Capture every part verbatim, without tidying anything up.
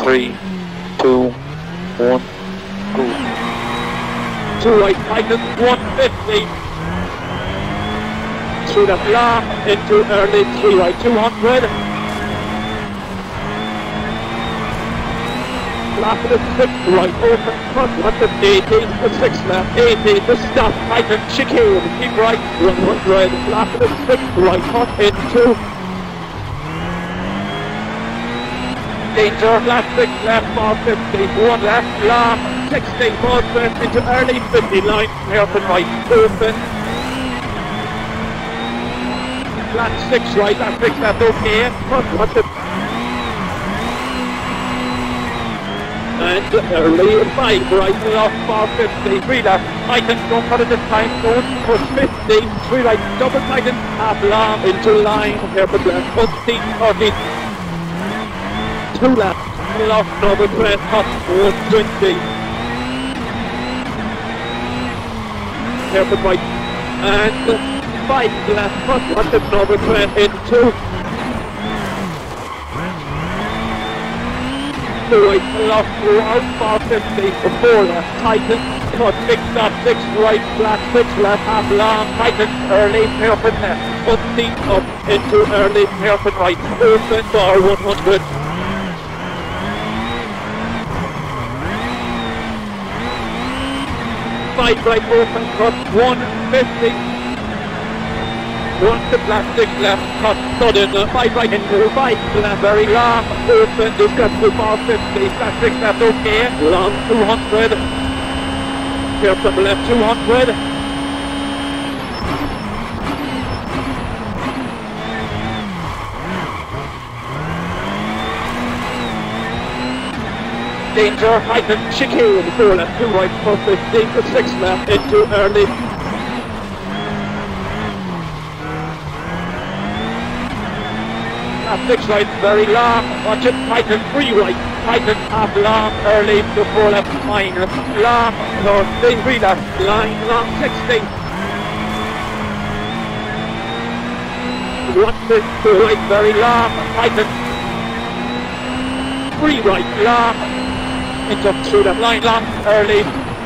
three, two, one, go. Two right, tightens, one fifty. Through the long into early, three right, two hundred. Last of the six right, open, cut, one to eighty, the six left, eighty, the stop, tighten, chicane, keep right, one hundred. Last of the six right, cut into. Danger, last six left, four fifty, one left, long, sixty, four left into early, fifty line, hairpin right, open. Last six right, last six left, okay, cut, one to. And early, five right, off, four fifty, three left, tighten, don't cut it this time, don't push fifty, three right, double tighten, half long, into line, hairpin left, fifty, thirty. Two left, lost double press, hot, one twenty. Hairpin right, and five left, hot, one to double press, into. Two right, lost, out, four fifty, four left, tighten, cut, six left, six right, flat, six left, half long, tighten, early, hairpin left, fifty up, into early, hairpin right, open, bar one hundred. Five right, open, cut, one fifty. One to black, six left, cut, sudden, five right into, five left, very long, open, discuss to four fifty, black, six left, okay, long, two hundred. Here from the left, two hundred. Danger, tighten, chicane, four left, two right, four fifty, six left, into early. Last six right, very long, watch it, tighten, three right, tighten, half long, early, to four left, minus, long, north, three left, line, long, sixty. One, two right, very long, tighten, three right, long, into through the line, long, early.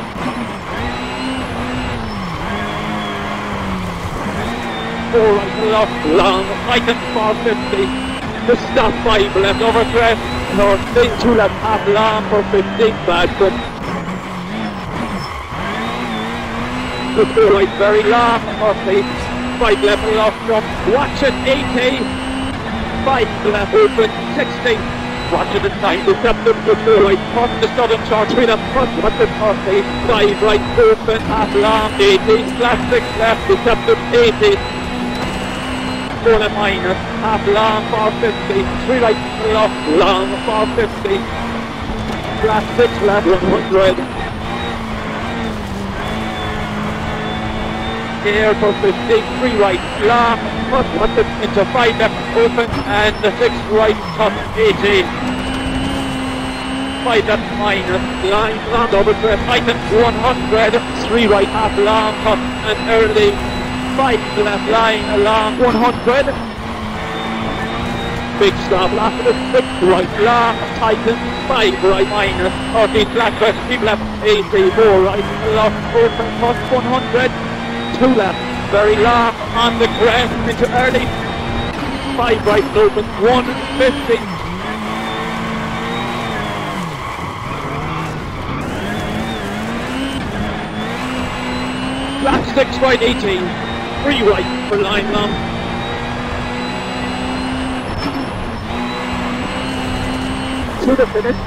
Four right, left, long, tighten, four fifty. The stop, five left, over crest, north, two left, half long, for fifteen, bad, but. The four right, very long, forty, five left, left, drop, watch it, eighty. Five left, open, sixty. Watch it inside, the septum, the two right, cut the southern short, three left, cut, watch it, forty, five right, open, half long, eighty, flat six left, the septum, eighty, four left minus, half long, four fifty, three right, left, long, four fifty, flat six left, one hundred. Here for fifty, three right, long, cut, watch it, into five left, open, and the six right, cut, eighty. Five left minus, line, long, double press, tighten, one hundred, three right, half long, cut, and early, five left, line, along, one hundred. Big stop, last of the six right, long, tighten, five right, minus, thirty, flat press, keep left, eighty, four right, left, open, cut, one hundred. Two left, very long, on the crest, into early, five right, open, one fifty. Flat six right, eighteen, three right for line long. To the finish.